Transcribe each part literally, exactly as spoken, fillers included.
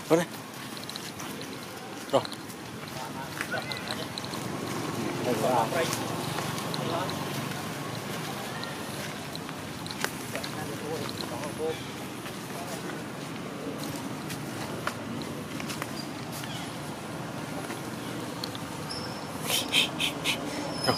Vâng đây. Rồi. Rồi.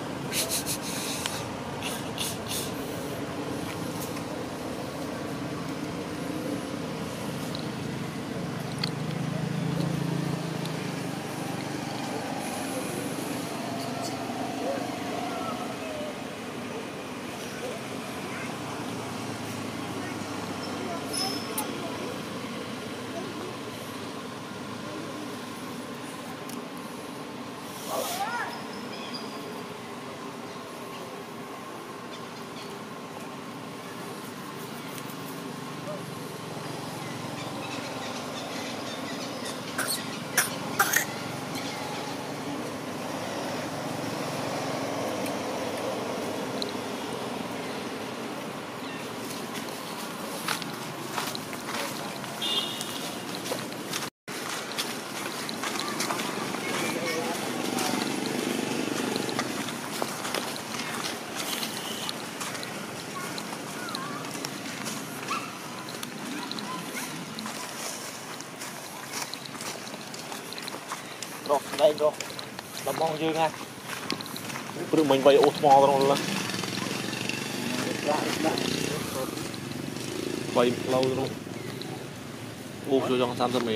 Rồi, đây rồi. Làm mong dư ngay. Bữa mình vay ô mò rồi là. Vay lâu rồi. Ô cho trong三十米.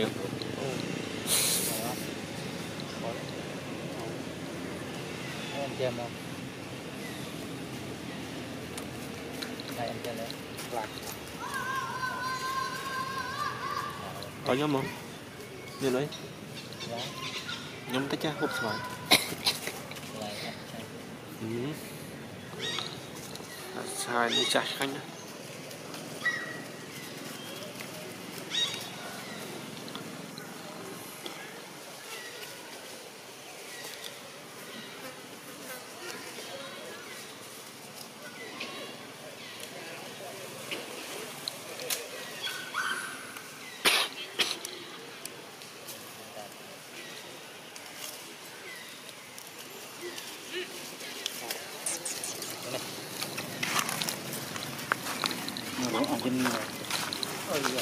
Em chơi không? Đây em chơi đấy. Lạc. Có nhóm không? Nhìn lấy. Nhóm tới cha hút xoài. Ừ. Sai đi chạy khanh á. Nó ở trên này. Ôi giời.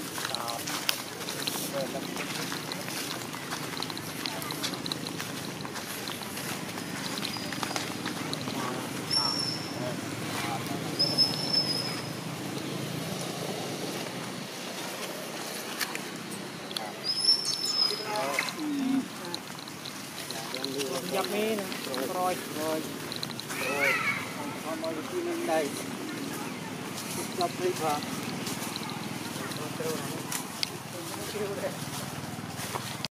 Dập mi nè, rồi rồi rồi, con nói cái lên đây, dập đi vào,